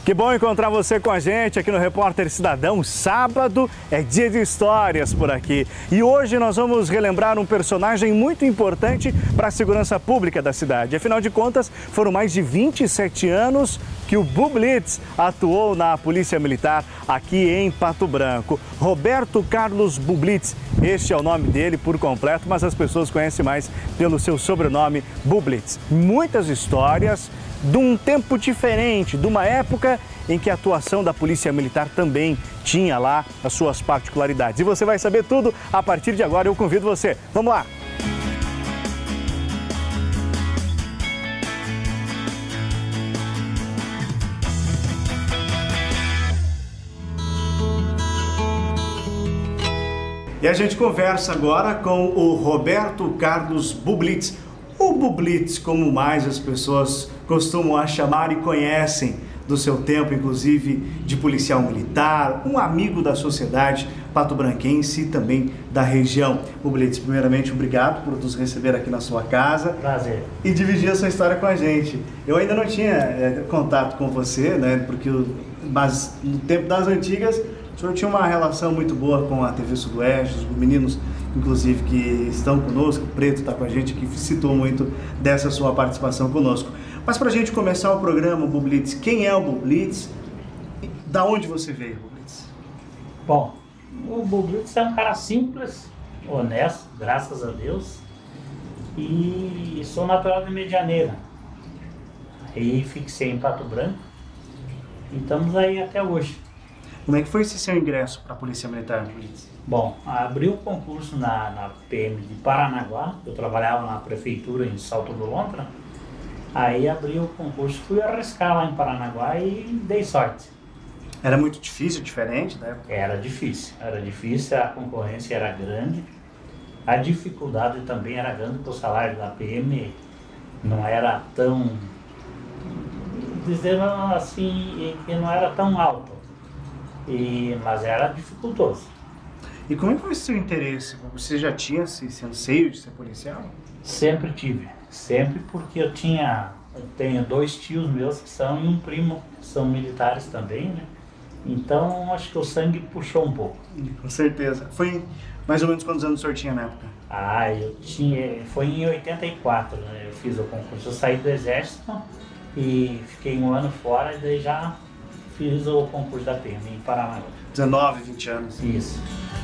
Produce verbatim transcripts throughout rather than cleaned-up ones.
Que bom encontrar você com a gente aqui no Repórter Cidadão. Sábado é dia de histórias por aqui. E hoje nós vamos relembrar um personagem muito importante para a segurança pública da cidade. Afinal de contas, foram mais de vinte e sete anos que o Bublitz atuou na Polícia Militar aqui em Pato Branco. Roberto Carlos Bublitz, este é o nome dele por completo, mas as pessoas conhecem mais pelo seu sobrenome Bublitz. Muitas histórias de um tempo diferente, de uma época em que a atuação da Polícia Militar também tinha lá as suas particularidades. E você vai saber tudo a partir de agora. Eu convido você. Vamos lá! E a gente conversa agora com o Roberto Carlos Bublitz. O Bublitz, como mais as pessoas costumam a chamar e conhecem do seu tempo, inclusive de policial militar, um amigo da sociedade patobranquense e também da região. Bublitz, primeiramente, obrigado por nos receber aqui na sua casa. Prazer. E dividir a sua história com a gente. Eu ainda não tinha é, contato com você, né, porque eu, mas no tempo das antigas, o senhor tinha uma relação muito boa com a T V Sudoeste, os meninos, inclusive, que estão conosco, o Preto está com a gente, que citou muito dessa sua participação conosco. Mas para a gente começar o programa, Bublitz, quem é o Bublitz? Da onde você veio, Bublitz? Bom, o Bublitz é um cara simples, honesto, graças a Deus, e sou natural de Medianeira. Aí fixei em Pato Branco e estamos aí até hoje. Como é que foi esse seu ingresso para a Polícia Militar, Bublitz? Bom, abri o concurso na, na P M de Paranaguá, eu trabalhava na prefeitura em Salto do Lontra, aí abri o concurso, fui arriscar lá em Paranaguá e dei sorte. Era muito difícil, diferente da época? Era difícil, era difícil, a concorrência era grande, a dificuldade também era grande, porque o salário da P M não era tão, dizendo assim, que não era tão alto, e, mas era dificultoso. E como é que foi o seu interesse? Você já tinha esse, esse anseio de ser policial? Sempre tive, sempre, porque eu tinha, eu tenho dois tios meus que são e um primo que são militares também, né? Então acho que o sangue puxou um pouco. Com certeza. Foi mais ou menos quantos anos o senhor tinha na época? Ah, eu tinha, foi em oitenta e quatro, né? Eu fiz o concurso, eu saí do exército e fiquei um ano fora e daí já fiz o concurso da P M em Paraná. dezenove, vinte anos. Isso.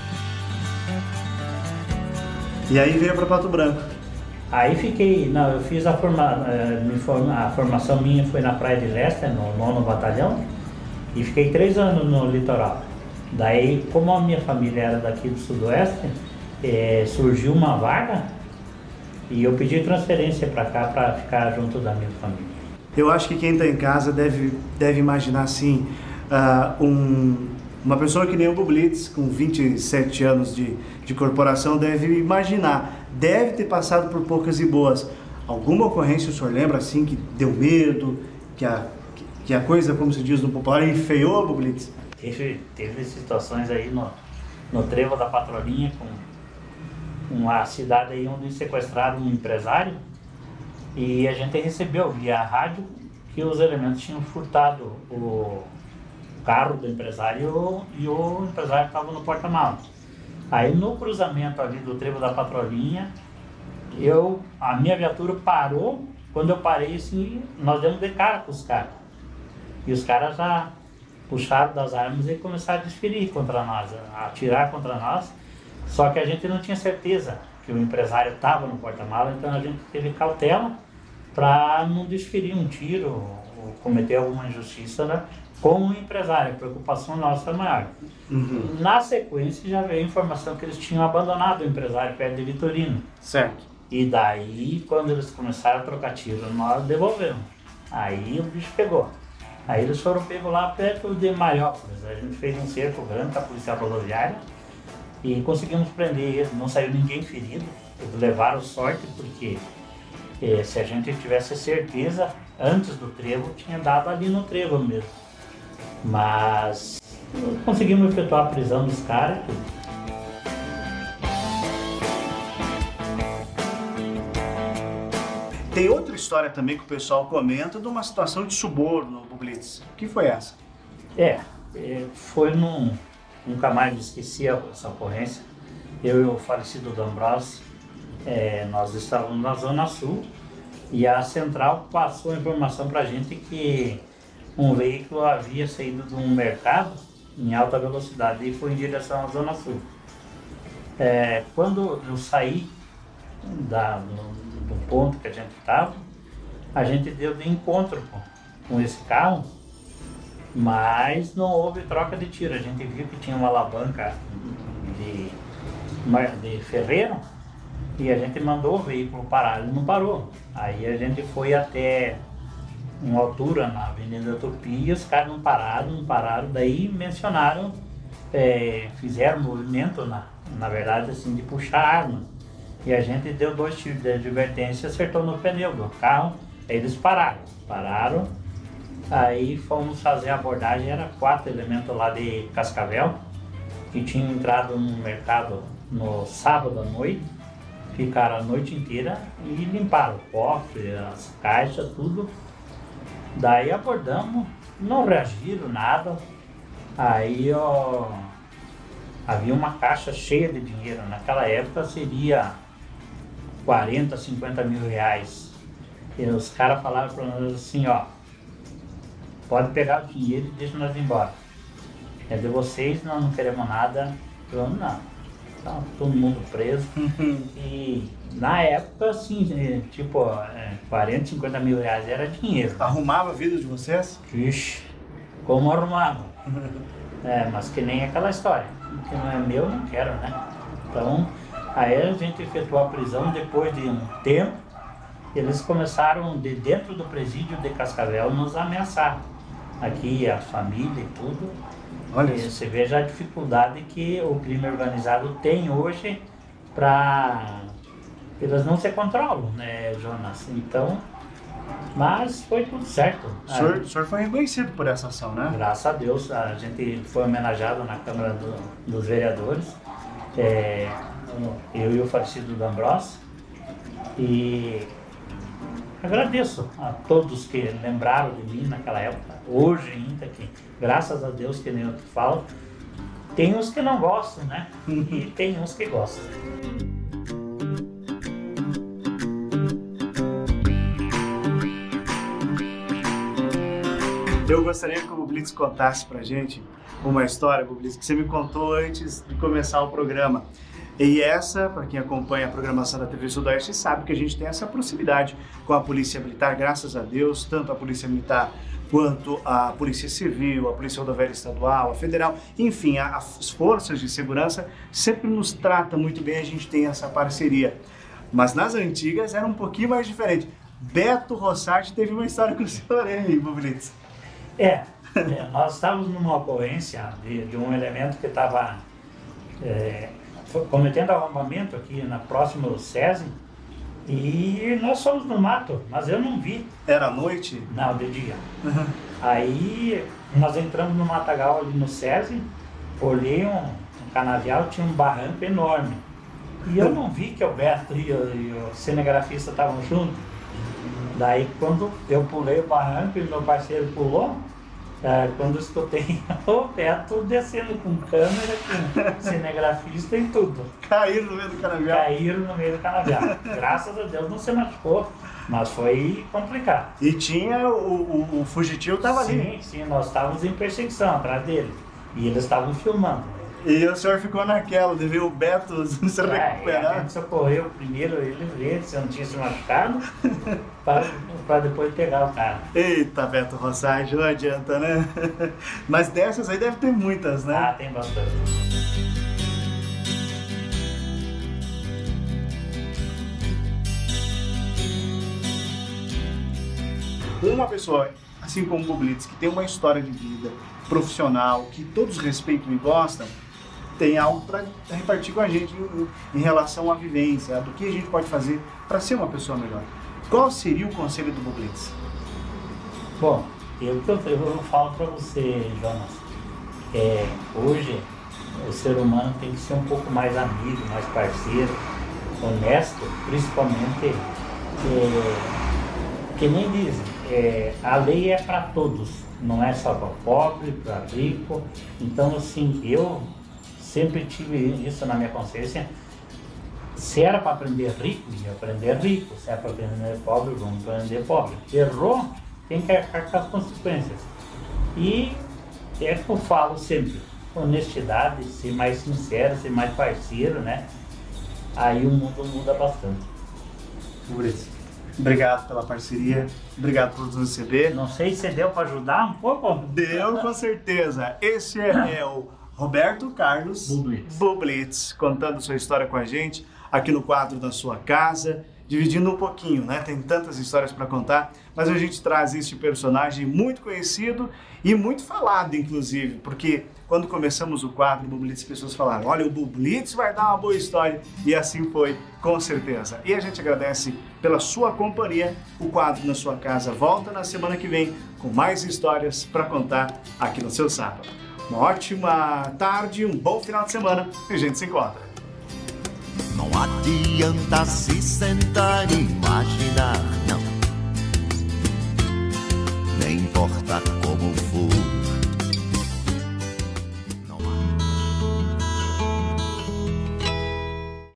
E aí veio para Pato Branco? Aí fiquei, não, eu fiz a, forma, a formação minha foi na Praia de Leste, no nono batalhão, e fiquei três anos no litoral. Daí, como a minha família era daqui do Sudoeste, eh, surgiu uma vaga e eu pedi transferência para cá para ficar junto da minha família. Eu acho que quem está em casa deve, deve imaginar assim, uh, um, uma pessoa que nem o Bublitz, com vinte e sete anos de, de corporação, deve imaginar, deve ter passado por poucas e boas. Alguma ocorrência o senhor lembra assim que deu medo, que a, que a coisa, como se diz no popular, enfeiou, Bublitz? Teve, teve situações aí no, no trevo da Patrolinha, com uma cidade aí onde sequestraram um empresário, e a gente recebeu via rádio que os elementos tinham furtado o carro do empresário e o empresário estava no porta-malas. Aí no cruzamento ali do trevo da Patrolinha, eu, a minha viatura parou, quando eu parei assim, nós demos de cara com os caras. E os caras já puxaram das armas e começaram a desferir contra nós, a atirar contra nós, só que a gente não tinha certeza que o empresário estava no porta-malas, então a gente teve cautela para não desferir um tiro ou cometer alguma injustiça, né, com o empresário. A preocupação nossa é maior. Uhum. Na sequência já veio a informação que eles tinham abandonado o empresário perto de Vitorino. Certo. E daí, quando eles começaram a trocar tiro, nós devolvemos. Aí o bicho pegou. Aí eles foram pegos lá perto de Mariópolis. A gente fez um cerco grande com a polícia rodoviária e conseguimos prender eles. Não saiu ninguém ferido. Eles levaram sorte porque eh, se a gente tivesse certeza, antes do trevo, tinha dado ali no trevo mesmo. Mas conseguimos efetuar a prisão dos caras. Tem outra história também que o pessoal comenta de uma situação de suborno no Blitz. O que foi essa? É, é foi num... Nunca mais me esqueci essa ocorrência. Eu e o falecido D'Ambrosio, é, nós estávamos na Zona Sul e a central passou a informação para a gente que um veículo havia saído de um mercado em alta velocidade e foi em direção à Zona Sul. É, quando eu saí da, do, do ponto que a gente estava, a gente deu de encontro com, com esse carro, mas não houve troca de tiro. A gente viu que tinha uma alavanca de, de ferreiro e a gente mandou o veículo parar, ele não parou. Aí a gente foi até uma altura na Avenida Tupi e os caras não pararam, não pararam, daí mencionaram, é, fizeram movimento, na, na verdade, assim, de puxar arma. E a gente deu dois tiros de advertência e acertou no pneu do carro, aí eles pararam, pararam, aí fomos fazer a abordagem, era quatro elementos lá de Cascavel, que tinham entrado no mercado no sábado à noite, ficaram a noite inteira e limparam o cofre, as caixas, tudo. Daí abordamos, não reagiram, nada. Aí ó, havia uma caixa cheia de dinheiro. Naquela época seria quarenta, cinquenta mil reais. E os caras falaram para nós assim, ó, pode pegar o dinheiro e deixa nós ir embora. É de vocês, nós não queremos nada. Eu não, tá todo mundo preso. E na época, assim, tipo, quarenta, cinquenta mil reais era dinheiro. Arrumava a vida de vocês? Vixe, como arrumava. É, mas que nem aquela história. Que não é meu, não quero, né? Então, aí a gente efetuou a prisão depois de um tempo. Eles começaram, de dentro do presídio de Cascavel, nos ameaçar. Aqui, a família e tudo. Olha E isso. você veja a dificuldade que o crime organizado tem hoje para... Eles não se controlam, né, Jonas? Então, mas foi tudo certo. O senhor, o senhor foi reconhecido por essa ação, né? Graças a Deus, a gente foi homenageado na Câmara do, dos Vereadores, é, eu e o falecido D'Ambrosio, e agradeço a todos que lembraram de mim naquela época, hoje ainda, que graças a Deus, que nem eu te falo, tem uns que não gostam, né? E tem uns que gostam. Eu gostaria que o Blitz contasse pra gente uma história, Blitz, que você me contou antes de começar o programa. E essa, para quem acompanha a programação da T V Sudoeste, sabe que a gente tem essa proximidade com a Polícia Militar, graças a Deus, tanto a Polícia Militar quanto a Polícia Civil, a Polícia Rodoviária Estadual, a Federal, enfim, a, as forças de segurança sempre nos tratam muito bem, a gente tem essa parceria. Mas nas antigas era um pouquinho mais diferente. Beto Rossati teve uma história com o senhor, hein, Blitz? É, é, nós estávamos numa ocorrência de, de um elemento que estava é, cometendo arrombamento aqui na próxima do SESI e nós fomos no mato, mas eu não vi. Era à noite? Não, de dia. Uhum. Aí nós entramos no matagal ali no SESI, olhei um, um canavial, tinha um barranco enorme. E eu não vi que o Beto e o, e o cinegrafista estavam juntos. Daí quando eu pulei o barranco e meu parceiro pulou, é, quando eu escutei o Beto descendo com câmera, com cinegrafista e tudo. Caíram no meio do canavial? Caíram no meio do canavial. Graças a Deus não se machucou, mas foi complicado. E tinha o, o, o fugitivo estava ali? Sim, sim, nós estávamos em perseguição atrás dele. E eles estavam filmando. E o senhor ficou naquela, de ver o Beto se é, recuperar? A gente socorreu primeiro ele ver se não tinha se machucado, para depois pegar o cara. Eita, Beto Rossati, não adianta, né? Mas dessas aí deve ter muitas, né? Ah, tem bastante. Uma pessoa, assim como o Blitz, que tem uma história de vida profissional, que todos respeitam e gostam, tem algo para repartir com a gente em, em relação à vivência, do que a gente pode fazer para ser uma pessoa melhor. Qual seria o conselho do Blitz? Bom, eu, eu, eu falo para você, Jonas, é, hoje o ser humano tem que ser um pouco mais amigo, mais parceiro, honesto, principalmente é, que nem dizem, é, a lei é para todos, não é só para pobre, para rico. Então, assim, eu sempre tive isso na minha consciência. Se era para aprender rico, ia aprender rico. Se era para aprender pobre, vamos aprender pobre. Errou, tem que arcar com as consequências. E é que eu falo sempre, honestidade, ser mais sincero, ser mais parceiro, né? Aí o mundo muda bastante. Por isso. Obrigado pela parceria, obrigado por nos receber. Não sei se deu para ajudar um pouco. Deu, com certeza. Esse é, é o Roberto Carlos Bublitz. Bublitz, contando sua história com a gente aqui no quadro da sua casa, dividindo um pouquinho, né? Tem tantas histórias para contar, mas a gente traz este personagem muito conhecido e muito falado, inclusive, porque quando começamos o quadro Bublitz, as pessoas falaram, olha, o Bublitz vai dar uma boa história, e assim foi, com certeza. E a gente agradece pela sua companhia. O quadro Na Sua Casa volta na semana que vem com mais histórias para contar aqui no seu sábado. Uma ótima tarde, um bom final de semana e a gente se encontra. Não adianta se sentar e imaginar